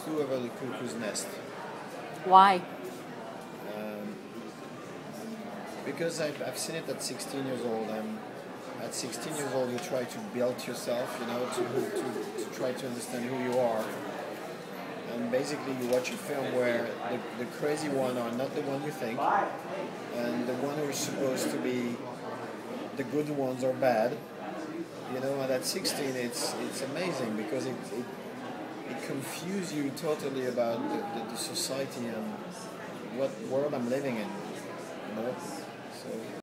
Flew Over the Cuckoo's Nest. Why? Because I've seen it at 16 years old. At 16 years old, you try to build yourself, you know, to try to understand who you are. And basically, you watch a film where the crazy one are not the one you think, and the one who is supposed to be the good ones are bad. You know, and at 16, it's amazing because it confuses you totally about the society and what world I'm living in. You know, so.